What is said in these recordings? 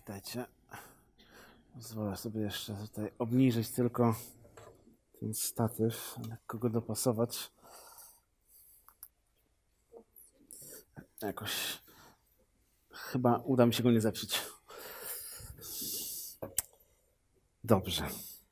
Witajcie. Pozwolę sobie jeszcze tutaj obniżyć tylko ten statyw, lekko go dopasować. Jakoś chyba uda mi się go nie zepsuć. Dobrze.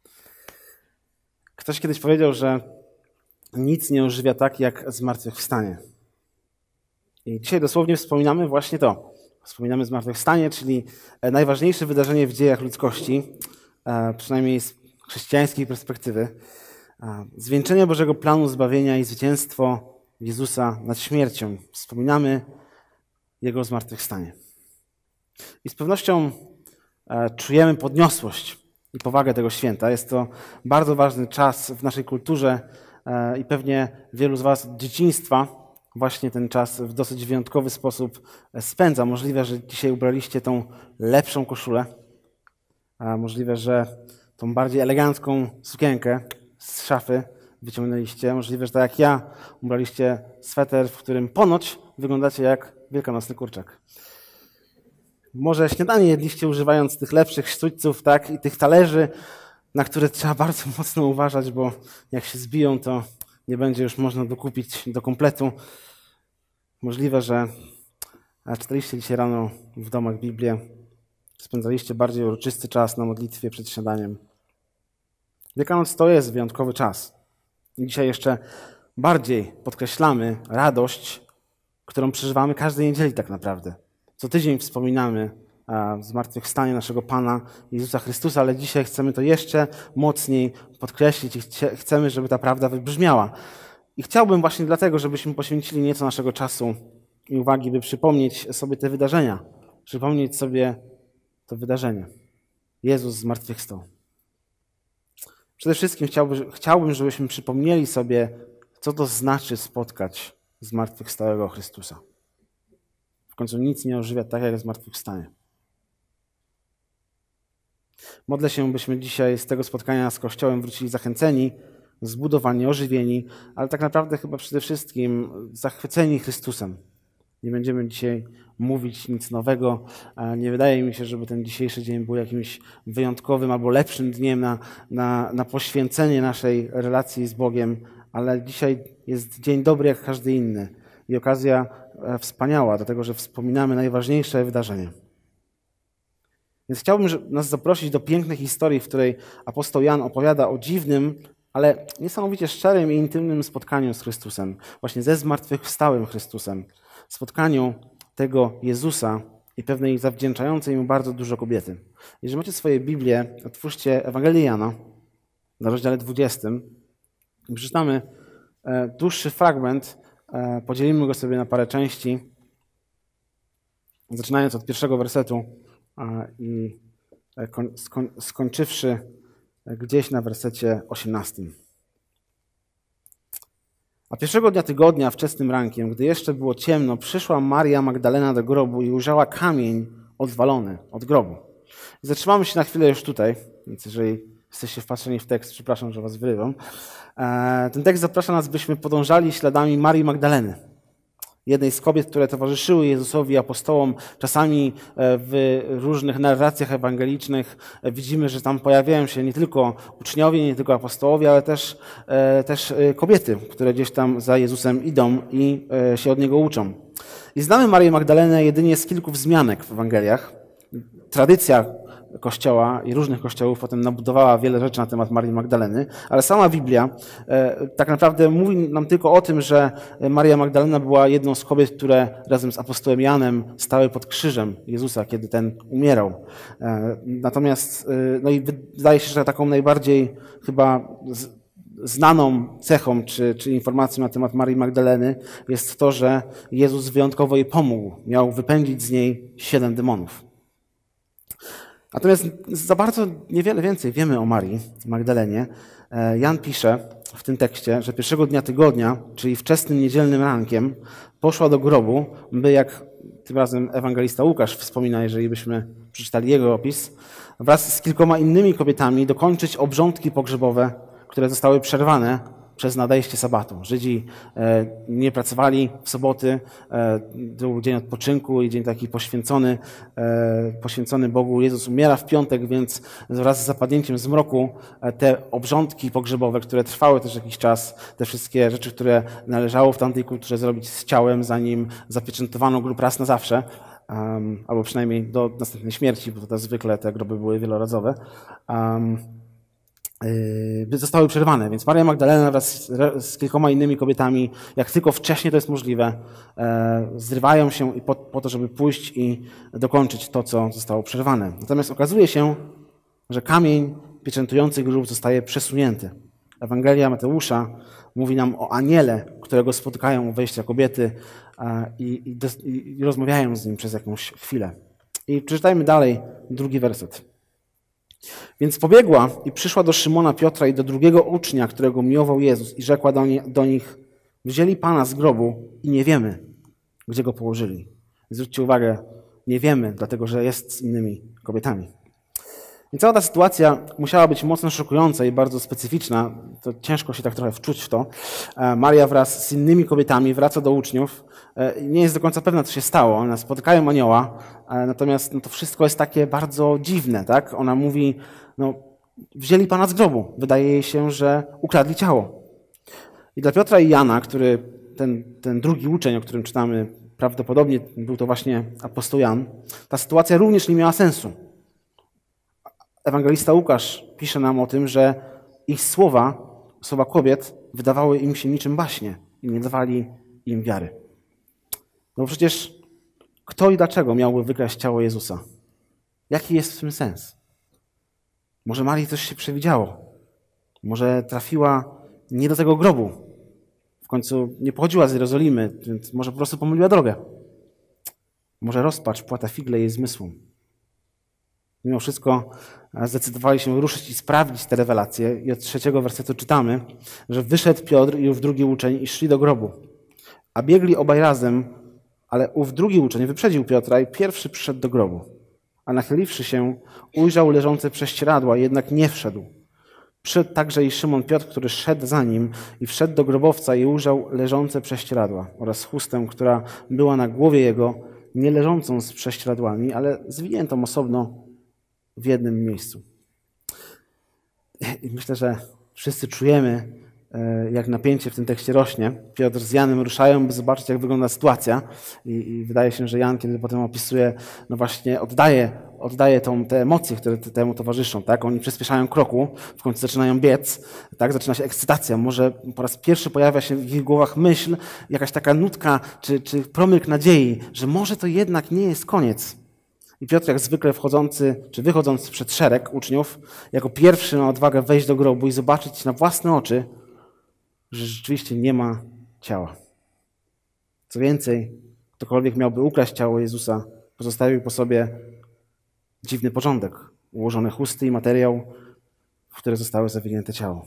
Ktoś kiedyś powiedział, że nic nie ożywia tak jak zmartwychwstanie. I dzisiaj dosłownie wspominamy właśnie to. Wspominamy zmartwychwstanie, czyli najważniejsze wydarzenie w dziejach ludzkości, przynajmniej z chrześcijańskiej perspektywy. Zwieńczenie Bożego planu zbawienia i zwycięstwo Jezusa nad śmiercią. Wspominamy Jego zmartwychwstanie. I z pewnością czujemy podniosłość i powagę tego święta. Jest to bardzo ważny czas w naszej kulturze i pewnie wielu z Was od dzieciństwa właśnie ten czas w dosyć wyjątkowy sposób spędza. Możliwe, że dzisiaj ubraliście tą lepszą koszulę, a możliwe, że tą bardziej elegancką sukienkę z szafy wyciągnęliście. Możliwe, że tak jak ja ubraliście sweter, w którym ponoć wyglądacie jak wielkanocny kurczak. Może śniadanie jedliście używając tych lepszych sztućców, tak, i tych talerzy, na które trzeba bardzo mocno uważać, bo jak się zbiją, to nie będzie już można dokupić do kompletu. Możliwe, że czytaliście dzisiaj rano w domach Biblię, spędzaliście bardziej uroczysty czas na modlitwie przed śniadaniem. Wielkanoc to jest wyjątkowy czas. I dzisiaj jeszcze bardziej podkreślamy radość, którą przeżywamy każdej niedzieli tak naprawdę. Co tydzień wspominamy zmartwychwstanie naszego Pana Jezusa Chrystusa, ale dzisiaj chcemy to jeszcze mocniej podkreślić i chcemy, żeby ta prawda wybrzmiała. I chciałbym właśnie dlatego, żebyśmy poświęcili nieco naszego czasu i uwagi, by przypomnieć sobie te wydarzenia. Przypomnieć sobie to wydarzenie. Jezus zmartwychwstał. Przede wszystkim chciałbym, żebyśmy przypomnieli sobie, co to znaczy spotkać zmartwychwstałego Chrystusa. W końcu nic nie ożywia tak, jak zmartwychwstanie. Modlę się, byśmy dzisiaj z tego spotkania z Kościołem wrócili zachęceni, zbudowani, ożywieni, ale tak naprawdę chyba przede wszystkim zachwyceni Chrystusem. Nie będziemy dzisiaj mówić nic nowego. Nie wydaje mi się, żeby ten dzisiejszy dzień był jakimś wyjątkowym albo lepszym dniem na poświęcenie naszej relacji z Bogiem, ale dzisiaj jest dzień dobry jak każdy inny i okazja wspaniała, dlatego że wspominamy najważniejsze wydarzenie. Więc chciałbym nas zaprosić do pięknej historii, w której apostoł Jan opowiada o dziwnym, ale niesamowicie szczerym i intymnym spotkaniu z Chrystusem, właśnie ze zmartwychwstałym Chrystusem. Spotkaniu tego Jezusa i pewnej zawdzięczającej mu bardzo dużo kobiety. Jeżeli macie swoje Biblię, otwórzcie Ewangelię Jana na rozdziale 20. Przeczytamy dłuższy fragment, podzielimy go sobie na parę części, zaczynając od pierwszego wersetu i skończywszy gdzieś na wersecie 18. A pierwszego dnia tygodnia, wczesnym rankiem, gdy jeszcze było ciemno, przyszła Maria Magdalena do grobu i ujrzała kamień odwalony od grobu. Zatrzymamy się na chwilę już tutaj, więc jeżeli jesteście wpatrzeni w tekst, przepraszam, że was wyrywam. Ten tekst zaprasza nas, byśmy podążali śladami Marii Magdaleny, jednej z kobiet, które towarzyszyły Jezusowi apostołom. Czasami w różnych narracjach ewangelicznych widzimy, że tam pojawiają się nie tylko uczniowie, nie tylko apostołowie, ale też kobiety, które gdzieś tam za Jezusem idą i się od Niego uczą. I znamy Marię Magdalenę jedynie z kilku wzmianek w Ewangeliach. Tradycja Kościoła i różnych kościołów potem nabudowała wiele rzeczy na temat Marii Magdaleny, ale sama Biblia tak naprawdę mówi nam tylko o tym, że Maria Magdalena była jedną z kobiet, które razem z apostołem Janem stały pod krzyżem Jezusa, kiedy ten umierał. Natomiast, no i wydaje się, że taką najbardziej chyba znaną cechą czy informacją na temat Marii Magdaleny jest to, że Jezus wyjątkowo jej pomógł. Miał wypędzić z niej 7 demonów. Natomiast za bardzo niewiele więcej wiemy o Marii Magdalenie. Jan pisze w tym tekście, że pierwszego dnia tygodnia, czyli wczesnym niedzielnym rankiem, poszła do grobu, by, jak tym razem ewangelista Łukasz wspomina, jeżeli byśmy przeczytali jego opis, wraz z kilkoma innymi kobietami dokończyć obrządki pogrzebowe, które zostały przerwane przez nadejście sabatu. Żydzi nie pracowali w soboty, to był dzień odpoczynku i dzień taki poświęcony Bogu. Jezus umiera w piątek, więc wraz z zapadnięciem zmroku te obrządki pogrzebowe, które trwały też jakiś czas, te wszystkie rzeczy, które należało w tamtej kulturze zrobić z ciałem, zanim zapieczętowano grób raz na zawsze, albo przynajmniej do następnej śmierci, bo to zwykle te groby były wielorazowe, zostały przerwane. Więc Maria Magdalena wraz z kilkoma innymi kobietami, jak tylko wcześniej to jest możliwe, zrywają się i po to, żeby pójść i dokończyć to, co zostało przerwane. Natomiast okazuje się, że kamień pieczętujący grób zostaje przesunięty. Ewangelia Mateusza mówi nam o aniele, którego spotykają u wejścia kobiety i rozmawiają z nim przez jakąś chwilę. I przeczytajmy dalej 2 werset. Więc pobiegła i przyszła do Szymona Piotra i do drugiego ucznia, którego miłował Jezus i rzekła do nich: wzięli Pana z grobu i nie wiemy, gdzie go położyli. Zwróćcie uwagę, nie wiemy, dlatego że jest z innymi kobietami. I cała ta sytuacja musiała być mocno szokująca i bardzo specyficzna. To ciężko się tak trochę wczuć w to. Maria wraz z innymi kobietami wraca do uczniów. Nie jest do końca pewna, co się stało. One spotykają anioła, natomiast to wszystko jest takie bardzo dziwne. Tak? Ona mówi, wzięli Pana z grobu. Wydaje jej się, że ukradli ciało. I dla Piotra i Jana, ten drugi uczeń, o którym czytamy, prawdopodobnie był to właśnie apostoł Jan, ta sytuacja również nie miała sensu. Ewangelista Łukasz pisze nam o tym, że ich słowa kobiet, wydawały im się niczym baśnie i nie dawali im wiary. No przecież kto i dlaczego miałby wykraść ciało Jezusa? Jaki jest w tym sens? Może Marii coś się przewidziało? Może trafiła nie do tego grobu? W końcu nie pochodziła z Jerozolimy, więc może po prostu pomyliła drogę. Może rozpacz płata figle jej zmysłom. Mimo wszystko zdecydowali się ruszyć i sprawdzić te rewelacje i od 3 wersetu czytamy, że wyszedł Piotr i ów drugi uczeń i szli do grobu. A biegli obaj razem, ale ów drugi uczeń wyprzedził Piotra i pierwszy przyszedł do grobu. A nachyliwszy się, ujrzał leżące prześcieradła, jednak nie wszedł. Przyszedł także i Szymon Piotr, który szedł za nim i wszedł do grobowca i ujrzał leżące prześcieradła oraz chustę, która była na głowie jego, nie leżącą z prześcieradłami, ale zwiniętą osobno w jednym miejscu. I myślę, że wszyscy czujemy, jak napięcie w tym tekście rośnie. Piotr z Janem ruszają, by zobaczyć, jak wygląda sytuacja. I wydaje się, że Jan, kiedy potem opisuje, właśnie oddaje te emocje, które temu towarzyszą. Tak? Oni przyspieszają kroku, w końcu zaczynają biec, tak? Zaczyna się ekscytacja. Może po raz pierwszy pojawia się w ich głowach myśl, jakaś taka nutka czy promyk nadziei, że może to jednak nie jest koniec. I Piotr, jak zwykle wychodzący przed szereg uczniów, jako pierwszy ma odwagę wejść do grobu i zobaczyć na własne oczy, że rzeczywiście nie ma ciała. Co więcej, ktokolwiek miałby ukraść ciało Jezusa, pozostawił po sobie dziwny porządek, ułożone chusty i materiał, w które zostały zawinięte ciało.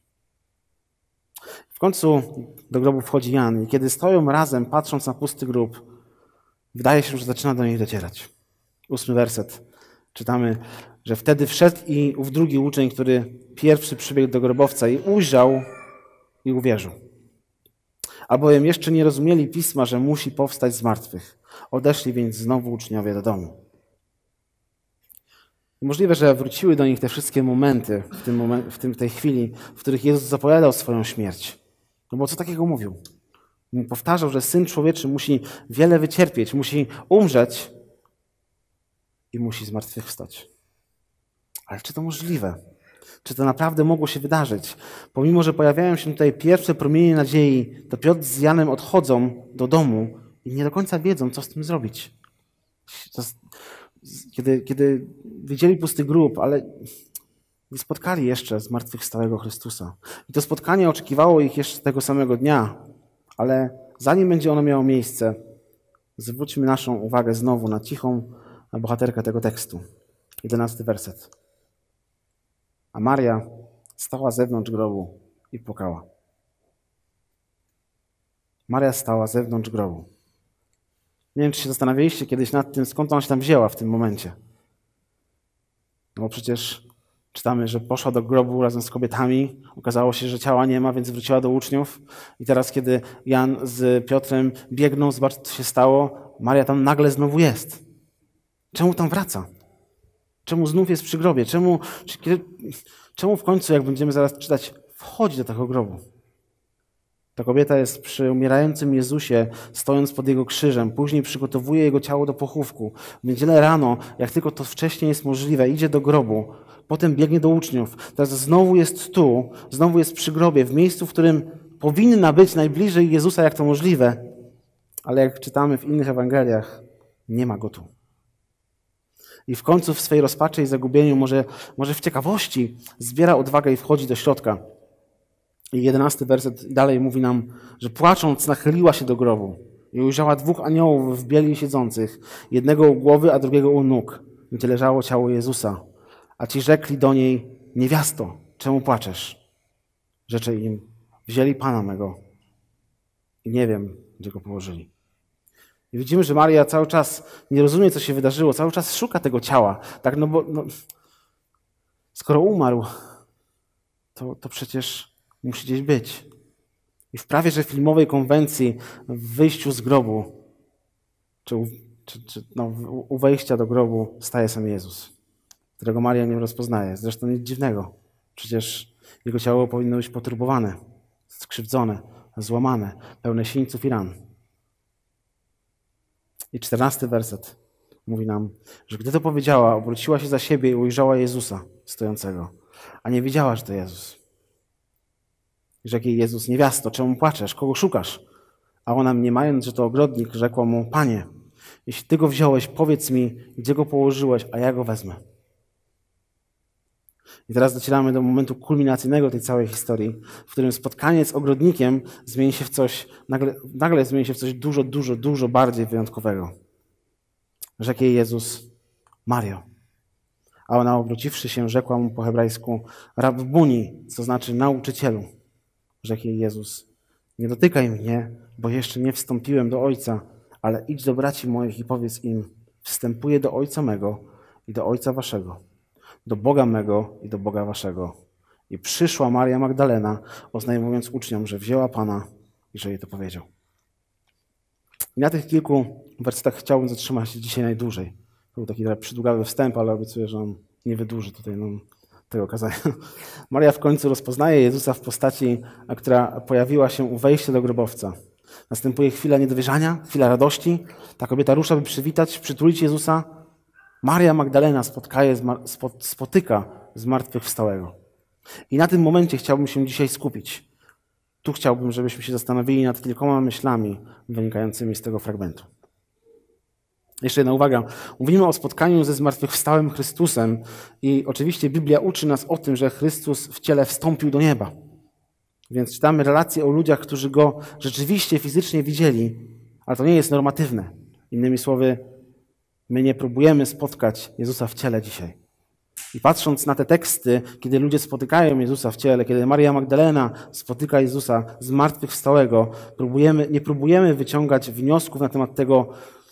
W końcu do grobu wchodzi Jan i kiedy stoją razem, patrząc na pusty grób, wydaje się, że zaczyna do nich docierać. 8 werset. Czytamy, że wtedy wszedł i ów drugi uczeń, który pierwszy przybiegł do grobowca i ujrzał i uwierzył. Albowiem jeszcze nie rozumieli Pisma, że musi powstać z martwych. Odeszli więc znowu uczniowie do domu. Możliwe, że wróciły do nich te wszystkie momenty, w tej chwili, w których Jezus zapowiadał swoją śmierć. No bo co takiego mówił? Powtarzał, że Syn Człowieczy musi wiele wycierpieć, musi umrzeć i musi zmartwychwstać. Ale czy to możliwe? Czy to naprawdę mogło się wydarzyć? Pomimo, że pojawiają się tutaj pierwsze promienie nadziei, to Piotr z Janem odchodzą do domu i nie do końca wiedzą, co z tym zrobić. Kiedy widzieli pusty grób, ale nie spotkali jeszcze zmartwychwstałego Chrystusa. I to spotkanie oczekiwało ich jeszcze tego samego dnia, ale zanim będzie ono miało miejsce, zwróćmy naszą uwagę znowu na cichą bohaterkę tego tekstu. 11 werset. A Maria stała zewnątrz grobu i płakała. Maria stała zewnątrz grobu. Nie wiem, czy się zastanawialiście kiedyś nad tym, skąd ona się tam wzięła w tym momencie. No bo przecież Czytamy, że poszła do grobu razem z kobietami. Okazało się, że ciała nie ma, więc wróciła do uczniów. I teraz, kiedy Jan z Piotrem biegną, zobaczcie, co się stało. Maria tam nagle znowu jest. Czemu tam wraca? Czemu znów jest przy grobie? Czemu w końcu, jak będziemy zaraz czytać, wchodzi do tego grobu? Ta kobieta jest przy umierającym Jezusie, stojąc pod Jego krzyżem. Później przygotowuje Jego ciało do pochówku. W niedzielę rano, jak tylko to wcześniej jest możliwe, idzie do grobu. Potem biegnie do uczniów. Teraz znowu jest tu, znowu jest przy grobie, w miejscu, w którym powinna być najbliżej Jezusa, jak to możliwe. Ale jak czytamy w innych Ewangeliach, nie ma Go tu. I w końcu w swej rozpaczy i zagubieniu, może w ciekawości, zbiera odwagę i wchodzi do środka. I 11 werset dalej mówi nam, że płacząc nachyliła się do grobu i ujrzała 2 aniołów w bieli siedzących, jednego u głowy, a drugiego u nóg, gdzie leżało ciało Jezusa. A ci rzekli do niej: niewiasto, czemu płaczesz? Rzecze im: wzięli Pana mego i nie wiem, gdzie go położyli. I widzimy, że Maria cały czas nie rozumie, co się wydarzyło, cały czas szuka tego ciała. Tak, bo skoro umarł, to przecież musi gdzieś być. I w prawie że filmowej konwencji w wyjściu z grobu, u wejścia do grobu staje sam Jezus, którego Maria nie rozpoznaje. Zresztą nic dziwnego. Przecież Jego ciało powinno być poturbowane, skrzywdzone, złamane, pełne sińców i ran. I 14 werset mówi nam, że gdy to powiedziała, obróciła się za siebie i ujrzała Jezusa stojącego, a nie wiedziała, że to Jezus. I rzekł jej Jezus: niewiasto, czemu płaczesz? Kogo szukasz? A ona, mniemając, że to ogrodnik, rzekła mu: Panie, jeśli Ty go wziąłeś, powiedz mi, gdzie go położyłeś, a ja go wezmę. I teraz docieramy do momentu kulminacyjnego tej całej historii, w którym spotkanie z ogrodnikiem zmieni się w coś, nagle zmieni się w coś dużo bardziej wyjątkowego. Rzekł jej Jezus: Mario. A ona, obróciwszy się, rzekła mu po hebrajsku: Rabbuni, co znaczy nauczycielu. Rzekł jej Jezus: nie dotykaj mnie, bo jeszcze nie wstąpiłem do Ojca, ale idź do braci moich i powiedz im: wstępuję do Ojca mego i do Ojca waszego, do Boga mego i do Boga waszego. I przyszła Maria Magdalena, oznajmując uczniom, że wzięła Pana i że jej to powiedział. I na tych kilku wersetach chciałbym zatrzymać się dzisiaj najdłużej. To był taki przydługawy wstęp, ale obiecuję, że on nie wydłuży tutaj tego kazania. Maria w końcu rozpoznaje Jezusa w postaci, która pojawiła się u wejścia do grobowca. Następuje chwila niedowierzania, chwila radości. Ta kobieta rusza, by przywitać, przytulić Jezusa. Maria Magdalena spotyka zmartwychwstałego. I na tym momencie chciałbym się dzisiaj skupić. Tu chciałbym, żebyśmy się zastanowili nad kilkoma myślami wynikającymi z tego fragmentu. Jeszcze jedna uwaga. Mówimy o spotkaniu ze zmartwychwstałym Chrystusem i oczywiście Biblia uczy nas o tym, że Chrystus w ciele wstąpił do nieba. Więc czytamy relacje o ludziach, którzy Go rzeczywiście fizycznie widzieli, ale to nie jest normatywne. Innymi słowy, my nie próbujemy spotkać Jezusa w ciele dzisiaj. I patrząc na te teksty, kiedy ludzie spotykają Jezusa w ciele, kiedy Maria Magdalena spotyka Jezusa zmartwychwstałego, nie próbujemy wyciągać wniosków na temat tego,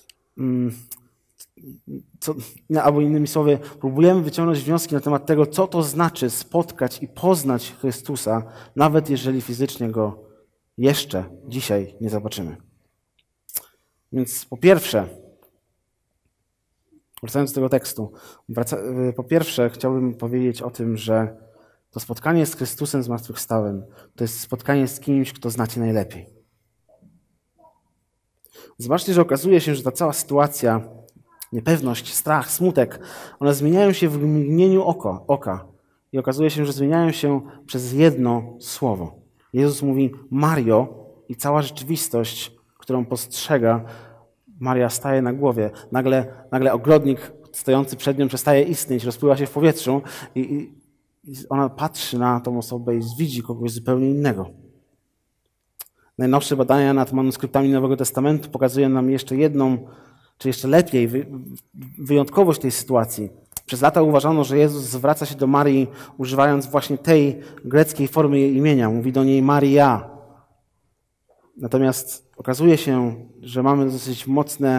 albo innymi słowy, próbujemy wyciągnąć wnioski na temat tego, co to znaczy spotkać i poznać Chrystusa, nawet jeżeli fizycznie Go jeszcze dzisiaj nie zobaczymy. Więc po pierwsze, wracając do tego tekstu, po pierwsze chciałbym powiedzieć o tym, że to spotkanie z Chrystusem zmartwychwstałym to jest spotkanie z kimś, kto znacie najlepiej. Zobaczcie, że okazuje się, że ta cała sytuacja, niepewność, strach, smutek, one zmieniają się w mgnieniu oka. I okazuje się, że zmieniają się przez jedno słowo. Jezus mówi Mario i cała rzeczywistość, którą postrzega, Maria staje na głowie. Nagle ogrodnik stojący przed nią przestaje istnieć, rozpływa się w powietrzu i ona patrzy na tą osobę i widzi kogoś zupełnie innego. Najnowsze badania nad manuskryptami Nowego Testamentu pokazują nam jeszcze jedną, czy jeszcze lepiej, wyjątkowość tej sytuacji. Przez lata uważano, że Jezus zwraca się do Marii używając właśnie tej greckiej formy jej imienia. Mówi do niej Maria. Natomiast okazuje się, że mamy dosyć mocne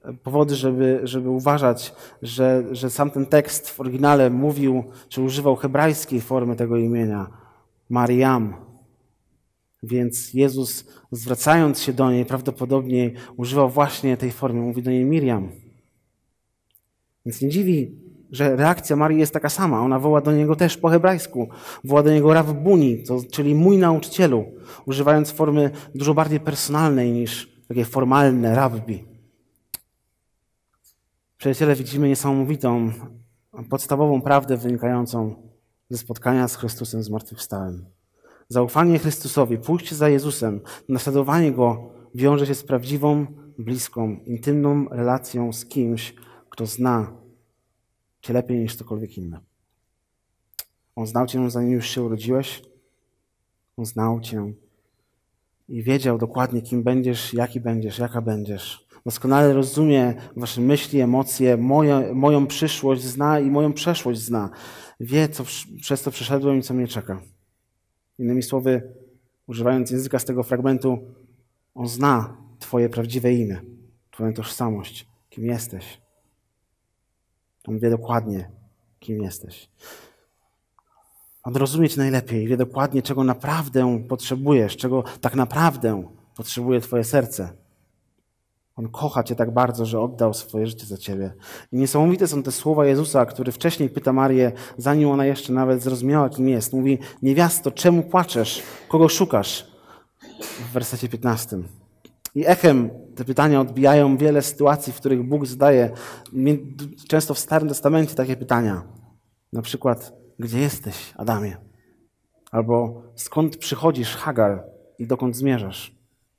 powody, żeby uważać, że sam ten tekst w oryginale mówił, czy używał hebrajskiej formy tego imienia, Mariam. Więc Jezus, zwracając się do niej, prawdopodobnie używał właśnie tej formy, mówi do niej Miriam. Więc nie dziwi, że reakcja Marii jest taka sama. Ona woła do niego też po hebrajsku. Woła do niego Rabbuni, czyli mój nauczycielu, używając formy dużo bardziej personalnej niż takie formalne rabbi. Przyjaciele, widzimy niesamowitą, podstawową prawdę wynikającą ze spotkania z Chrystusem zmartwychwstałym. Zaufanie Chrystusowi, pójście za Jezusem, naśladowanie Go wiąże się z prawdziwą, bliską, intymną relacją z kimś, kto zna Cię lepiej niż ktokolwiek inny. On znał Cię, zanim już się urodziłeś. On znał Cię i wiedział dokładnie, kim będziesz, jaki będziesz, jaka będziesz. Doskonale rozumie wasze myśli, emocje, moją przyszłość zna i moją przeszłość zna. Wie, przez co przeszedłem i co mnie czeka. Innymi słowy, używając języka z tego fragmentu, on zna Twoje prawdziwe imię, Twoją tożsamość, kim jesteś. On wie dokładnie, kim jesteś. On rozumie Cię najlepiej, wie dokładnie, czego naprawdę potrzebujesz, czego tak naprawdę potrzebuje Twoje serce. On kocha Cię tak bardzo, że oddał swoje życie za Ciebie. I niesamowite są te słowa Jezusa, który wcześniej pyta Marię, zanim ona jeszcze nawet zrozumiała, kim jest. Mówi, niewiasto, czemu płaczesz? Kogo szukasz? W wersecie 15. I echem te pytania odbijają wiele sytuacji, w których Bóg zadaje, często w Starym Testamencie, takie pytania. Na przykład, gdzie jesteś, Adamie? Albo skąd przychodzisz, Hagar, i dokąd zmierzasz?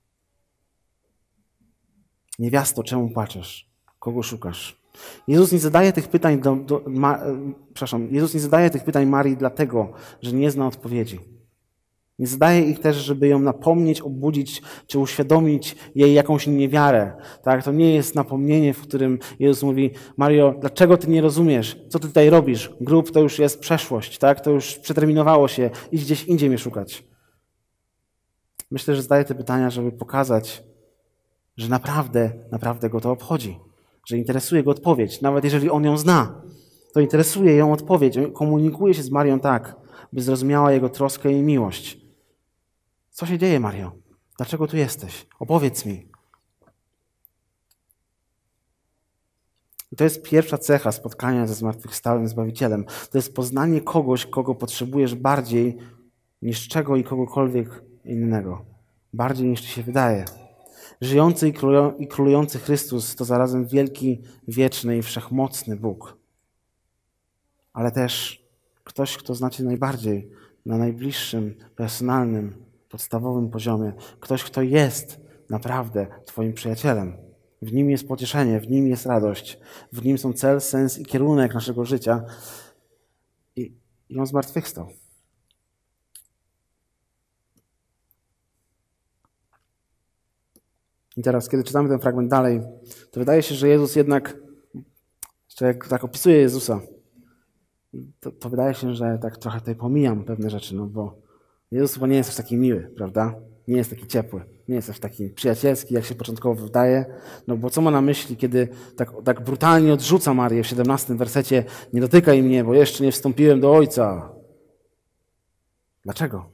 Niewiasto, czemu płaczesz? Kogo szukasz? Jezus nie zadaje tych pytań Jezus nie zadaje tych pytań Marii dlatego, że nie zna odpowiedzi. Nie zadaje ich też, żeby ją napomnieć, obudzić, czy uświadomić jej jakąś niewiarę. Tak? To nie jest napomnienie, w którym Jezus mówi, Mario, dlaczego ty nie rozumiesz? Co ty tutaj robisz? Grób to już jest przeszłość, tak? To już przeterminowało się. Idź gdzieś indziej mnie szukać. Myślę, że zadaje te pytania, żeby pokazać, że naprawdę go to obchodzi. Że interesuje go odpowiedź. Nawet jeżeli on ją zna, to interesuje ją odpowiedź. Komunikuje się z Marią tak, by zrozumiała jego troskę i miłość. Co się dzieje, Mario? Dlaczego tu jesteś? Opowiedz mi. I to jest pierwsza cecha spotkania ze zmartwychwstałym Zbawicielem. To jest poznanie kogoś, kogo potrzebujesz bardziej niż czego i kogokolwiek innego. Bardziej niż ci się wydaje. Żyjący i królujący Chrystus to zarazem wielki, wieczny i wszechmocny Bóg. Ale też ktoś, kto zna Cię najbardziej, na najbliższym, personalnym, podstawowym poziomie. Ktoś, kto jest naprawdę Twoim przyjacielem. W Nim jest pocieszenie, w Nim jest radość, w Nim są cel, sens i kierunek naszego życia. I On zmartwychwstał. I teraz, kiedy czytamy ten fragment dalej, to wydaje się, że Jezus jednak, jeszcze jak tak opisuję Jezusa, to wydaje się, że tak trochę tutaj pomijam pewne rzeczy, no bo Jezus chyba nie jest aż taki miły, prawda? Nie jest taki ciepły, nie jest aż taki przyjacielski, jak się początkowo wydaje. No bo co ma na myśli, kiedy tak brutalnie odrzuca Marię w 17 wersecie, nie dotykaj mnie, bo jeszcze nie wstąpiłem do Ojca. Dlaczego?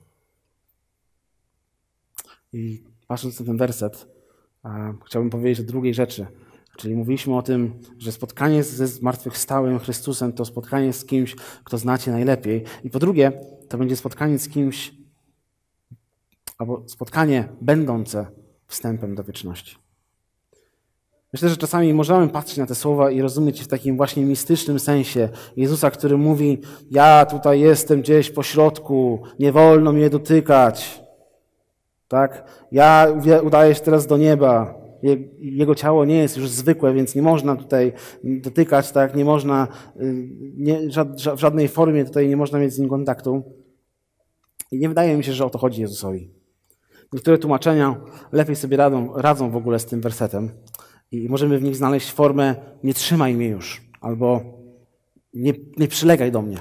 I patrząc na ten werset, chciałbym powiedzieć o drugiej rzeczy. Czyli mówiliśmy o tym, że spotkanie ze zmartwychwstałym Chrystusem to spotkanie z kimś, kto znacie najlepiej. I po drugie, to będzie spotkanie z kimś, albo spotkanie będące wstępem do wieczności. Myślę, że czasami możemy patrzeć na te słowa i rozumieć je w takim właśnie mistycznym sensie Jezusa, który mówi, ja tutaj jestem gdzieś po środku, nie wolno mnie dotykać. Tak? Ja udaję się teraz do nieba. Jego ciało nie jest już zwykłe, więc nie można tutaj dotykać, tak? Nie można, w żadnej formie tutaj nie można mieć z nim kontaktu. I nie wydaje mi się, że o to chodzi Jezusowi. Niektóre tłumaczenia lepiej sobie radzą w ogóle z tym wersetem i możemy w nich znaleźć formę nie trzymaj mnie już, albo nie przylegaj do mnie.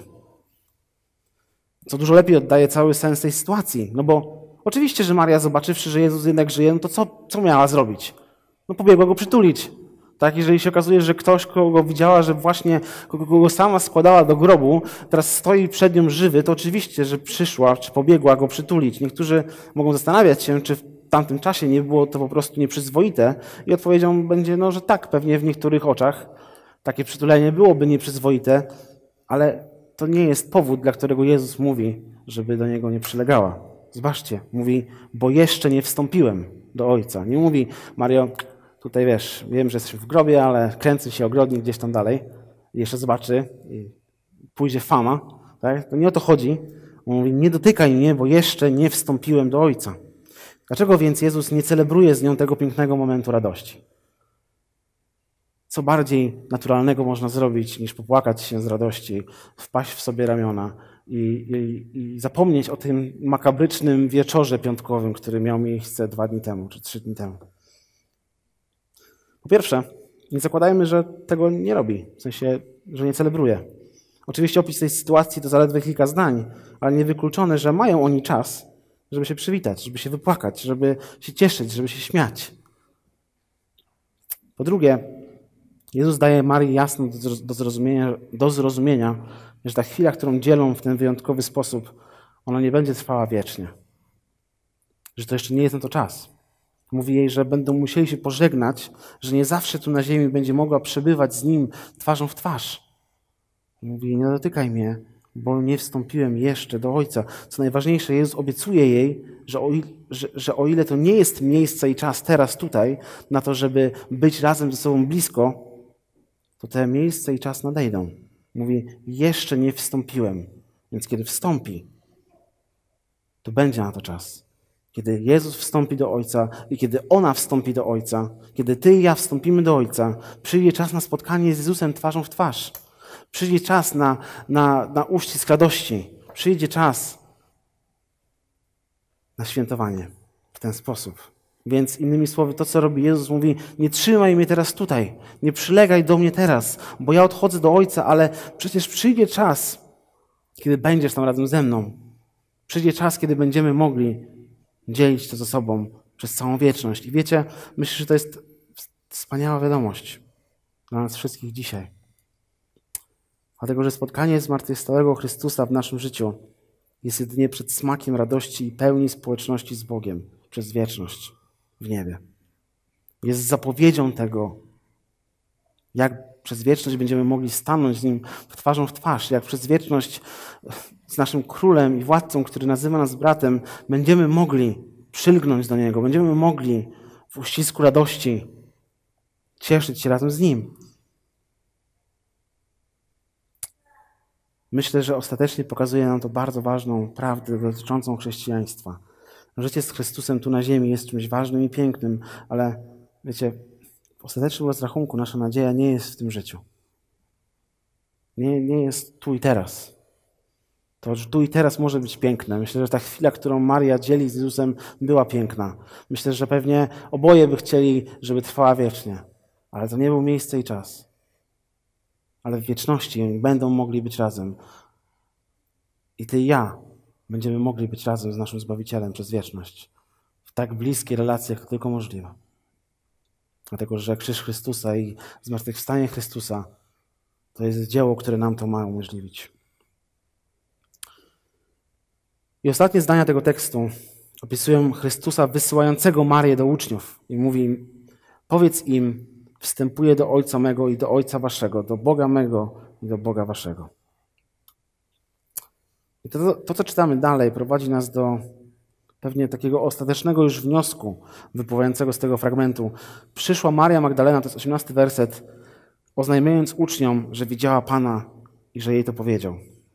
Co dużo lepiej oddaje cały sens tej sytuacji, no bo oczywiście, że Maria, zobaczywszy, że Jezus jednak żyje, no to co miała zrobić? No pobiegła go przytulić. Tak, jeżeli się okazuje, że ktoś, kogo widziała, że właśnie kogo sama składała do grobu, teraz stoi przed nią żywy, to oczywiście, że przyszła, czy pobiegła go przytulić. Niektórzy mogą zastanawiać się, czy w tamtym czasie nie było to po prostu nieprzyzwoite i odpowiedzią będzie, no, że tak, pewnie w niektórych oczach takie przytulenie byłoby nieprzyzwoite, ale to nie jest powód, dla którego Jezus mówi, żeby do Niego nie przylegała. Zobaczcie, mówi, bo jeszcze nie wstąpiłem do Ojca. Nie mówi, Mario, tutaj wiesz, wiem, że jesteś w grobie, ale kręci się ogrodnik gdzieś tam dalej i jeszcze zobaczy i pójdzie fama. Tak? To nie o to chodzi. On mówi, nie dotykaj mnie, bo jeszcze nie wstąpiłem do Ojca. Dlaczego więc Jezus nie celebruje z nią tego pięknego momentu radości? Co bardziej naturalnego można zrobić, niż popłakać się z radości, wpaść w sobie ramiona i zapomnieć o tym makabrycznym wieczorze piątkowym, który miał miejsce 2 dni temu, czy 3 dni temu. Po pierwsze, nie zakładajmy, że tego nie robi, w sensie, że nie celebruje. Oczywiście opis tej sytuacji to zaledwie kilka zdań, ale niewykluczone, że mają oni czas, żeby się przywitać, żeby się wypłakać, żeby się cieszyć, żeby się śmiać. Po drugie, Jezus daje Marii jasno do zrozumienia, że ta chwila, którą dzielą w ten wyjątkowy sposób, ona nie będzie trwała wiecznie. Że to jeszcze nie jest na to czas. Mówi jej, że będą musieli się pożegnać, że nie zawsze tu na ziemi będzie mogła przebywać z Nim twarzą w twarz. Mówi, nie dotykaj mnie, bo nie wstąpiłem jeszcze do Ojca. Co najważniejsze, Jezus obiecuje jej, że o ile to nie jest miejsce i czas teraz tutaj, na to, żeby być razem ze sobą blisko, to te miejsce i czas nadejdą. Mówi, jeszcze nie wstąpiłem, więc kiedy wstąpi, to będzie na to czas. Kiedy Jezus wstąpi do Ojca i kiedy ona wstąpi do Ojca, kiedy ty i ja wstąpimy do Ojca, przyjdzie czas na spotkanie z Jezusem twarzą w twarz. Przyjdzie czas na uścisk radości. Przyjdzie czas na świętowanie w ten sposób. Więc innymi słowy, to co robi Jezus, mówi, nie trzymaj mnie teraz tutaj, nie przylegaj do mnie teraz, bo ja odchodzę do Ojca, ale przecież przyjdzie czas, kiedy będziesz tam razem ze mną. Przyjdzie czas, kiedy będziemy mogli dzielić to ze sobą przez całą wieczność. I wiecie, myślę, że to jest wspaniała wiadomość dla nas wszystkich dzisiaj. Dlatego, że spotkanie zmartwychwstałego Chrystusa w naszym życiu jest jedynie przed smakiem radości i pełni społeczności z Bogiem przez wieczność w niebie. Jest zapowiedzią tego, jak przez wieczność będziemy mogli stanąć z Nim twarzą w twarz, jak przez wieczność z naszym Królem i Władcą, który nazywa nas bratem, będziemy mogli przylgnąć do Niego, będziemy mogli w uścisku radości cieszyć się razem z Nim. Myślę, że ostatecznie pokazuje nam to bardzo ważną prawdę dotyczącą chrześcijaństwa. Życie z Chrystusem tu na ziemi jest czymś ważnym i pięknym, ale wiecie, w ostatecznym rozrachunku nasza nadzieja nie jest w tym życiu. Nie jest tu i teraz. To, że tu i teraz może być piękne. Myślę, że ta chwila, którą Maria dzieli z Jezusem, była piękna. Myślę, że pewnie oboje by chcieli, żeby trwała wiecznie. Ale to nie był miejsce i czas. Ale w wieczności oni będą mogli być razem. I ty i ja będziemy mogli być razem z naszym Zbawicielem przez wieczność. W tak bliskiej relacji, jak to tylko możliwe. Dlatego, że krzyż Chrystusa i zmartwychwstanie Chrystusa to jest dzieło, które nam to ma umożliwić. I ostatnie zdania tego tekstu opisują Chrystusa wysyłającego Marię do uczniów. I mówi im, powiedz im, wstępuję do Ojca mego i do Ojca waszego, do Boga mego i do Boga waszego. I to, co czytamy dalej, prowadzi nas do pewnie takiego ostatecznego już wniosku wypływającego z tego fragmentu. Przyszła Maria Magdalena, to jest 18 werset, oznajmiając uczniom, że widziała Pana i że jej to powiedział.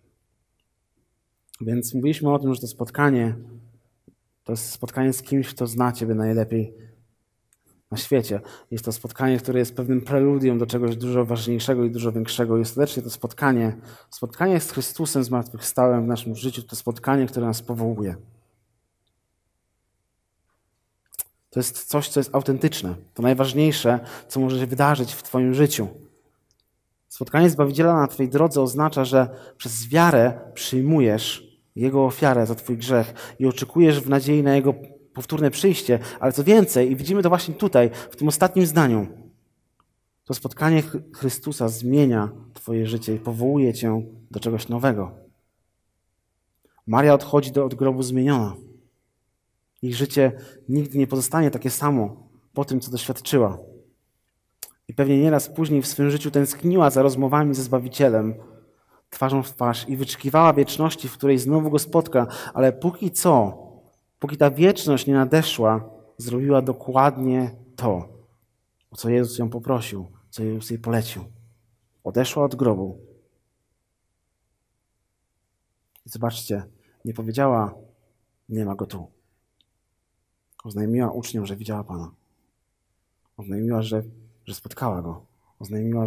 Więc mówiliśmy o tym, że to jest spotkanie z kimś, kto zna Ciebie najlepiej na świecie. Jest to spotkanie, które jest pewnym preludium do czegoś dużo ważniejszego i dużo większego. I ostatecznie to spotkanie z Chrystusem zmartwychwstałym w naszym życiu, to spotkanie, które nas powołuje. To jest coś, co jest autentyczne. To najważniejsze, co może się wydarzyć w Twoim życiu. Spotkanie Zbawiciela na Twojej drodze oznacza, że przez wiarę przyjmujesz Jego ofiarę za Twój grzech i oczekujesz w nadziei na Jego powtórne przyjście. Ale co więcej, i widzimy to właśnie tutaj, w tym ostatnim zdaniu, To spotkanie Chrystusa zmienia twoje życie i powołuje cię do czegoś nowego. Maria odchodzi od grobu zmieniona. Ich życie nigdy nie pozostanie takie samo po tym, co doświadczyła. I pewnie nieraz później w swym życiu tęskniła za rozmowami ze Zbawicielem, twarzą w twarz i wyczekiwała wieczności, w której znowu Go spotka, ale póki ta wieczność nie nadeszła, zrobiła dokładnie to, o co Jezus ją poprosił, co Jezus jej polecił. Odeszła od grobu. I zobaczcie, nie powiedziała, nie ma Go tu. Oznajmiła uczniom, że widziała Pana. Oznajmiła, że spotkała Go. Oznajmiła,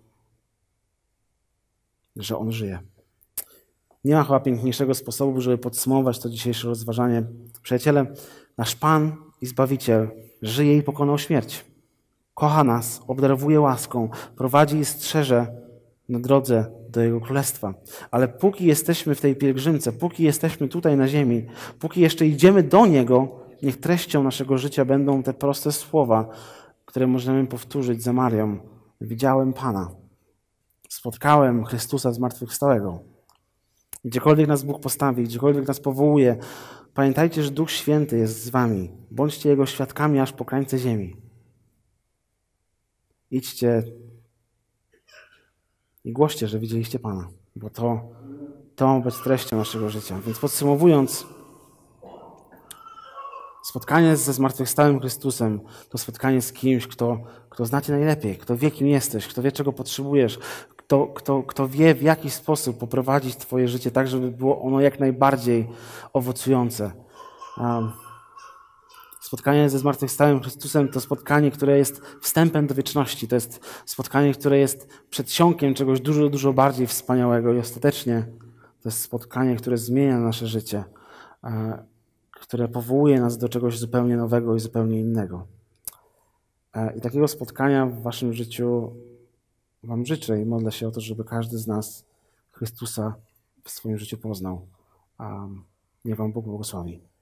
że On żyje. Nie ma chyba piękniejszego sposobu, żeby podsumować to dzisiejsze rozważanie. Przyjaciele, nasz Pan i Zbawiciel żyje i pokonał śmierć. Kocha nas, obdarowuje łaską, prowadzi i strzeże na drodze do Jego Królestwa. Ale póki jesteśmy w tej pielgrzymce, póki jesteśmy tutaj na ziemi, póki jeszcze idziemy do Niego, niech treścią naszego życia będą te proste słowa, które możemy powtórzyć za Marią. Widziałem Pana. Spotkałem Chrystusa zmartwychwstałego. Gdziekolwiek nas Bóg postawi, gdziekolwiek nas powołuje, pamiętajcie, że Duch Święty jest z wami. Bądźcie Jego świadkami aż po krańce ziemi. Idźcie i głoście, że widzieliście Pana, bo to ma być treścią naszego życia. Więc podsumowując, spotkanie ze zmartwychwstałym Chrystusem to spotkanie z kimś, kto zna Cię najlepiej, kto wie, kim jesteś, kto wie, czego potrzebujesz, kto wie, w jaki sposób poprowadzić Twoje życie tak, żeby było ono jak najbardziej owocujące. Spotkanie ze zmartwychwstałym Chrystusem to spotkanie, które jest wstępem do wieczności. To jest spotkanie, które jest przedsionkiem czegoś dużo, dużo bardziej wspaniałego i ostatecznie to jest spotkanie, które zmienia nasze życie, które powołuje nas do czegoś zupełnie nowego i zupełnie innego. I takiego spotkania w waszym życiu wam życzę i modlę się o to, żeby każdy z nas Chrystusa w swoim życiu poznał. Niech wam Bóg błogosławi.